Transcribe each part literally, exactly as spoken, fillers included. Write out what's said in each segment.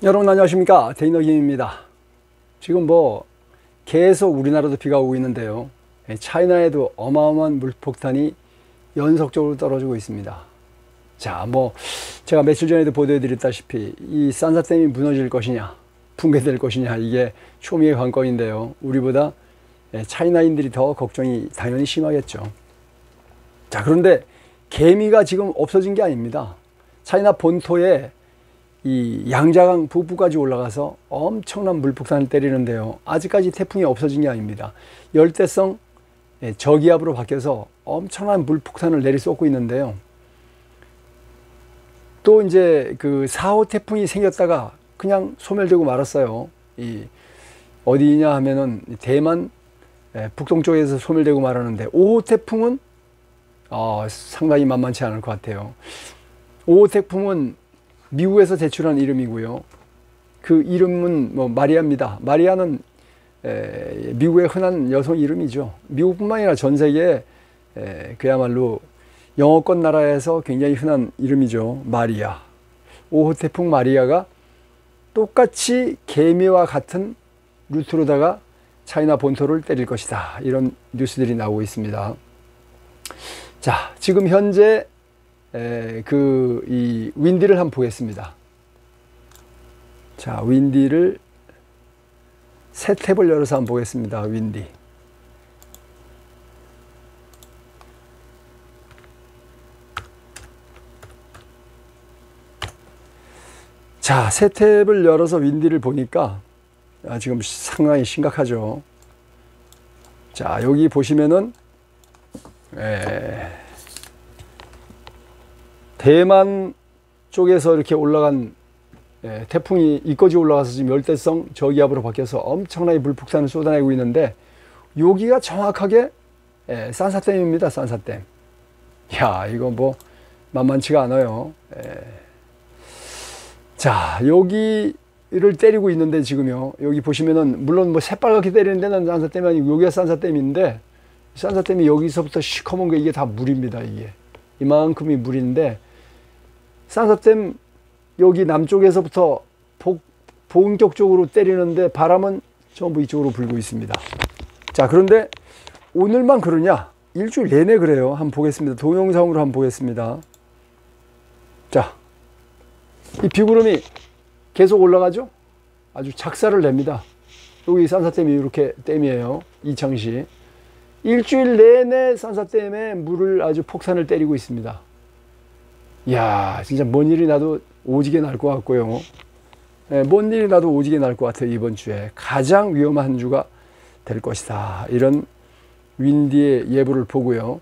여러분 안녕하십니까, 데이너김입니다. 지금 뭐 계속 우리나라도 비가 오고 있는데요, 차이나에도 어마어마한 물폭탄이 연속적으로 떨어지고 있습니다. 자, 뭐 제가 며칠 전에도 보도해 드렸다시피 이 산사댐이 무너질 것이냐 붕괴될 것이냐, 이게 초미의 관건인데요, 우리보다 차이나인들이 더 걱정이 당연히 심하겠죠. 자, 그런데 개미가 지금 없어진 게 아닙니다. 차이나 본토에 이 양자강 북부까지 올라가서 엄청난 물폭탄을 때리는데요, 아직까지 태풍이 없어진 게 아닙니다. 열대성 저기압으로 바뀌어서 엄청난 물폭탄을 내리쏟고 있는데요, 또 이제 그 사 호 태풍이 생겼다가 그냥 소멸되고 말았어요. 이 어디냐 하면은 대만 북동쪽에서 소멸되고 말았는데, 오 호 태풍은 어, 상당히 만만치 않을 것 같아요. 오 호 태풍은 미국에서 제출한 이름이고요, 그 이름은 뭐 마리아입니다. 마리아는 에, 미국의 흔한 여성 이름이죠. 미국뿐만 아니라 전 세계에 에, 그야말로 영어권 나라에서 굉장히 흔한 이름이죠, 마리아. 오 호 태풍 마리아가 똑같이 개미와 같은 루트로다가 차이나 본토를 때릴 것이다, 이런 뉴스들이 나오고 있습니다. 자, 지금 현재 그 이 윈디를 한번 보겠습니다. 자, 윈디를 새 탭을 열어서 한번 보겠습니다. 윈디. 자, 새 탭을 열어서 윈디를 보니까 아, 지금 상당히 심각하죠. 자, 여기 보시면은 에, 대만 쪽에서 이렇게 올라간 에, 태풍이 이까지 올라가서 지금 열대성 저기압으로 바뀌어서 엄청나게 물폭탄을 쏟아내고 있는데, 여기가 정확하게 에, 산사댐입니다. 산사댐. 야, 이거 뭐 만만치가 않아요. 에. 자, 여기를 때리고 있는데 지금요, 여기 보시면은 물론 뭐 새빨갛게 때리는 데는 산사댐이 아니고 여기가 산사댐인데, 산사댐이 여기서부터 시커먼 게 이게 다 물입니다. 이게 이만큼이 물인데, 산사댐 여기 남쪽에서부터 복, 본격적으로 때리는데 바람은 전부 이쪽으로 불고 있습니다. 자, 그런데 오늘만 그러냐? 일주일 내내 그래요. 한번 보겠습니다. 동영상으로 한번 보겠습니다. 자, 이 비구름이 계속 올라가죠? 아주 작사를 냅니다. 여기 산사댐이 이렇게 댐이에요. 이창시. 일주일 내내 산사댐에 물을 아주 폭탄을 때리고 있습니다. 이야, 진짜 뭔 일이 나도 오지게 날 것 같고요. 네, 뭔 일이 나도 오지게 날 것 같아요. 이번 주에 가장 위험한 한 주가 될 것이다, 이런 윈디의 예보를 보고요.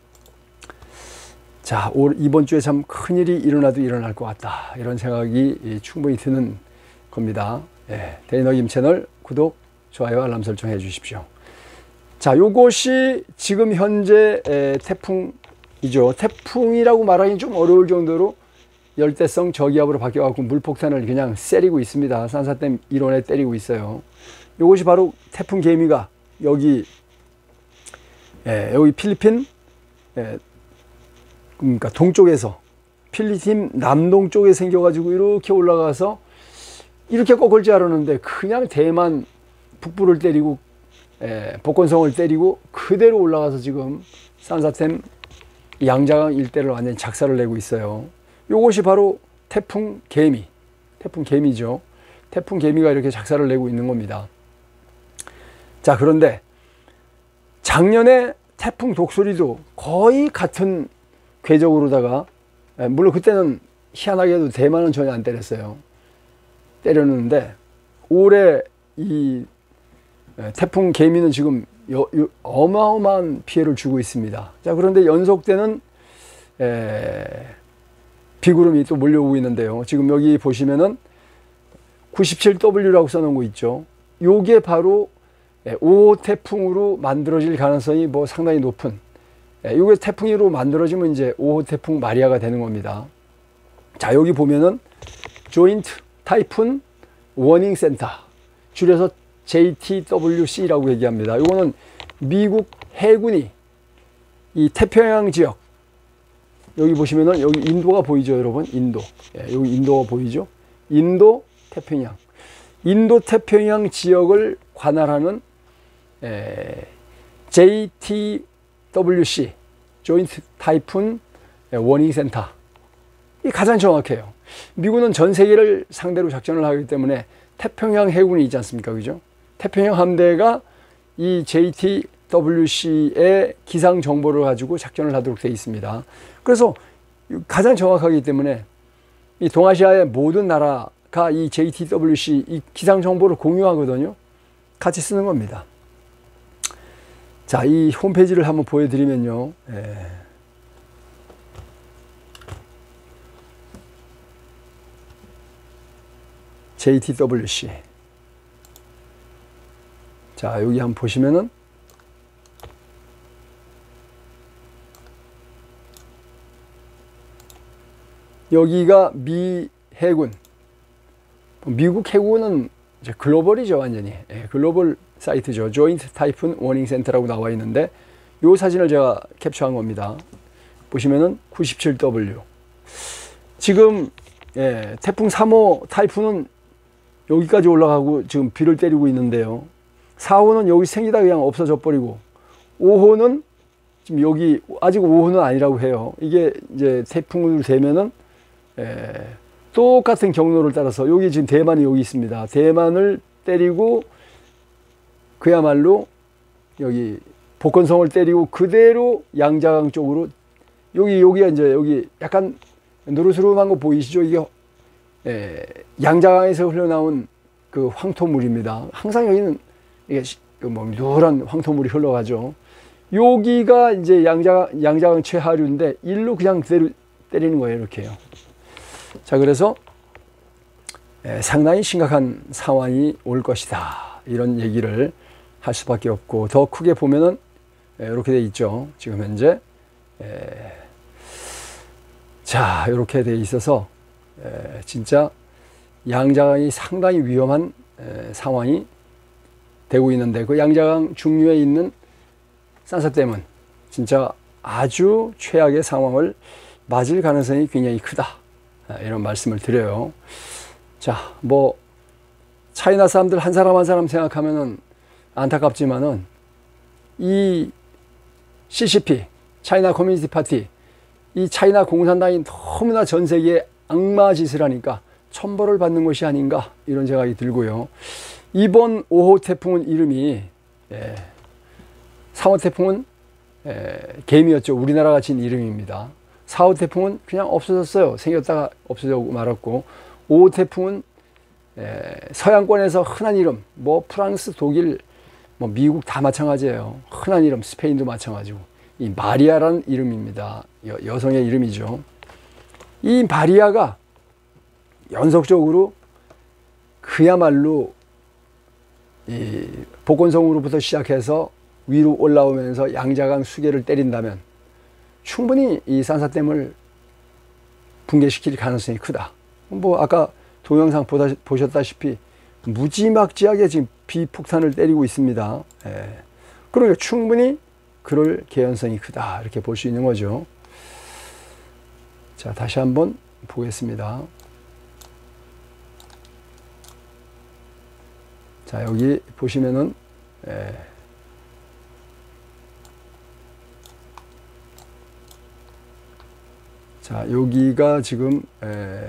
자, 올, 이번 주에 참 큰일이 일어나도 일어날 것 같다, 이런 생각이 충분히 드는 겁니다. 네, 데이너김 채널 구독, 좋아요, 알람 설정 해 주십시오. 자, 요것이 지금 현재 에, 태풍이죠. 태풍이라고 말하기는 좀 어려울 정도로 열대성 저기압으로 바뀌어갖고 물폭탄을 그냥 세리고 있습니다. 산사댐 일원에 때리고 있어요. 요것이 바로 태풍 개미가 여기 에, 여기 필리핀 에, 그러니까 동쪽에서 필리핀 남동쪽에 생겨가지고 이렇게 올라가서 이렇게 꺾을 줄 알았는데 그냥 대만 북부를 때리고 에, 복건성을 때리고 그대로 올라가서 지금 산사댐 양자강 일대를 완전히 작사를 내고 있어요. 요것이 바로 태풍 개미, 태풍 개미죠. 태풍 개미가 이렇게 작사를 내고 있는 겁니다. 자, 그런데 작년에 태풍 독수리도 거의 같은 궤적으로다가, 물론 그때는 희한하게도 대만은 전혀 안 때렸어요. 때렸는데 올해 이 태풍 개미는 지금 여, 여, 어마어마한 피해를 주고 있습니다. 자, 그런데 연속되는 에, 비구름이 또 몰려오고 있는데요, 지금 여기 보시면은 구십칠 더블유라고 써놓은 거 있죠. 요게 바로 오 호 태풍으로 만들어질 가능성이 뭐 상당히 높은, 요게 태풍으로 만들어지면 이제 오 호 태풍 마리아가 되는 겁니다. 자, 여기 보면은 조인트 타이푼 워닝 센터, 줄여서 제이 티 더블유 씨라고 얘기합니다. 이거는 미국 해군이 이 태평양 지역, 여기 보시면은 여기 인도가 보이죠, 여러분? 인도. 예, 여기 인도가 보이죠? 인도 태평양, 인도 태평양 지역을 관할하는 에, 제이 티 더블유 씨, 조인트 타이푼 워닝 센터. 이 가장 정확해요. 미군은 전 세계를 상대로 작전을 하기 때문에 태평양 해군이 있지 않습니까? 그죠? 태평양 함대가 이 제이 티 더블유 씨의 기상 정보를 가지고 작전을 하도록 되어 있습니다. 그래서 가장 정확하기 때문에 이 동아시아의 모든 나라가 이 제이 티 더블유 씨 이 기상 정보를 공유하거든요. 같이 쓰는 겁니다. 자, 이 홈페이지를 한번 보여드리면요. 예. 제이 티 더블유 씨. 자, 여기 한번 보시면은 여기가 미 해군. 미국 해군은 이제 글로벌이죠, 완전히. 예, 글로벌 사이트죠. 조인트 타이푼 워닝 센터라고 나와 있는데 이 사진을 제가 캡처한 겁니다. 보시면은 구십칠 더블유. 지금 예, 태풍 삼 호 타이푼은 여기까지 올라가고 지금 비를 때리고 있는데요. 사 호는 여기 생기다 그냥 없어져 버리고 오 호는 지금 여기 아직 오 호는 아니라고 해요. 이게 이제 태풍으로 되면은 에, 똑같은 경로를 따라서 여기 지금 대만이 여기 있습니다. 대만을 때리고 그야말로 여기 복건성을 때리고 그대로 양자강 쪽으로 여기 여기가 이제 여기 약간 노르스름한 거 보이시죠? 이게 에, 양자강에서 흘러나온 그 황토물입니다. 항상 여기는 이게 뭐 노란 황토물이 흘러가죠. 여기가 이제 양자, 양자강 최하류인데 일로 그냥 그대로 때리는 거예요. 이렇게요. 자, 그래서 에, 상당히 심각한 상황이 올 것이다. 이런 얘기를 할 수밖에 없고 더 크게 보면은 에, 이렇게 돼 있죠. 지금 현재 에, 자, 이렇게 돼 있어서 에, 진짜 양자강이 상당히 위험한 에, 상황이 되고 있는데 그 양자강 중류에 있는 산사댐은 진짜 아주 최악의 상황을 맞을 가능성이 굉장히 크다. 이런 말씀을 드려요. 자, 뭐 차이나 사람들 한 사람 한 사람 생각하면은 안타깝지만은 이 씨 씨 피, 차이나 커뮤니티 파티, 이 차이나 공산당이 너무나 전 세계에 악마 짓을 하니까 천벌을 받는 것이 아닌가 이런 생각이 들고요. 이번 오 호 태풍은 이름이 예, 삼 호 태풍은 예, 개미였죠. 우리나라가 진 이름입니다. 사 호 태풍은 그냥 없어졌어요. 생겼다가 없어지고 말았고 오 호 태풍은 예, 서양권에서 흔한 이름, 뭐 프랑스, 독일, 뭐 미국 다 마찬가지예요. 흔한 이름, 스페인도 마찬가지고 이 마리아라는 이름입니다. 여, 여성의 이름이죠. 이 마리아가 연속적으로 그야말로 이 복건성으로부터 시작해서 위로 올라오면서 양자강 수계를 때린다면 충분히 이 산사댐을 붕괴시킬 가능성이 크다. 뭐 아까 동영상 보다, 보셨다시피 무지막지하게 지금 비폭탄을 때리고 있습니다. 예. 그러니까 충분히 그럴 개연성이 크다 이렇게 볼 수 있는 거죠. 자, 다시 한번 보겠습니다. 자, 여기 보시면은 예. 자, 여기가 지금 에,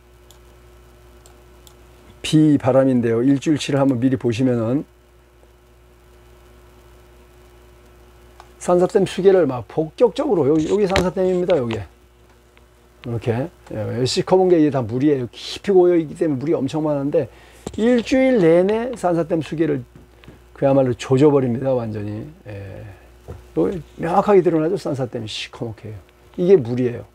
비바람인데요. 일주일치를 한번 미리 보시면은 산사댐 수계를 막 본격적으로 여기, 여기 산사댐입니다. 여기 이렇게 예, 시커먼 게 이게 다 물이에요. 깊이 고여 있기 때문에 물이 엄청 많은데 일주일 내내 산사댐 수계를 그야말로 조져버립니다. 완전히 예. 명확하게 드러나죠. 산사댐이 시커멓게 이게 물이에요.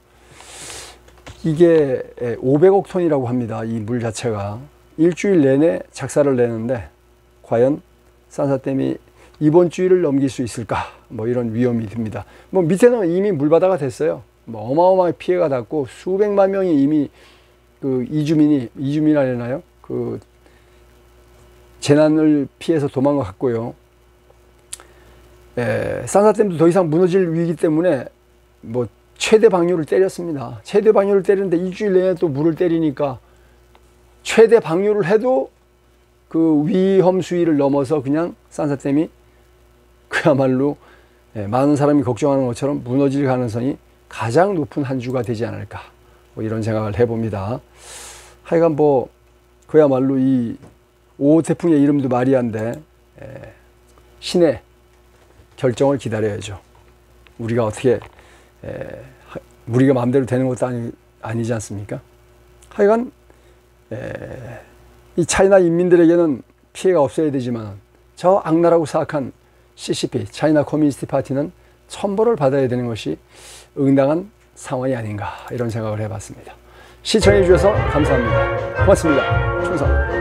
이게 오백억 톤이라고 합니다. 이 물 자체가 일주일 내내 작사를 내는데 과연 산사댐이 이번 주일을 넘길 수 있을까? 뭐 이런 위험이 듭니다. 뭐 밑에는 이미 물바다가 됐어요. 뭐 어마어마하게 피해가 났고 수백만 명이 이미 그 이주민이 이주민이라나요? 그 재난을 피해서 도망갔고요. 에, 산사댐도 더 이상 무너질 위기 때문에 뭐 최대 방류를 때렸습니다. 최대 방류를 때리는데 일주일 내내 또 물을 때리니까 최대 방류를 해도 그 위험 수위를 넘어서 그냥 산사댐이 그야말로 많은 사람이 걱정하는 것처럼 무너질 가능성이 가장 높은 한 주가 되지 않을까, 뭐 이런 생각을 해봅니다. 하여간 뭐 그야말로 이 오 호 태풍의 이름도 마리아인데 신의 결정을 기다려야죠. 우리가 어떻게 에, 우리가 마음대로 되는 것도 아니, 아니지 않습니까? 하여간 에, 이 차이나 인민들에게는 피해가 없어야 되지만 저 악랄하고 사악한 씨씨피, 차이나 커뮤니스트 파티는 천벌을 받아야 되는 것이 응당한 상황이 아닌가, 이런 생각을 해봤습니다. 시청해 주셔서 감사합니다. 고맙습니다. 충성.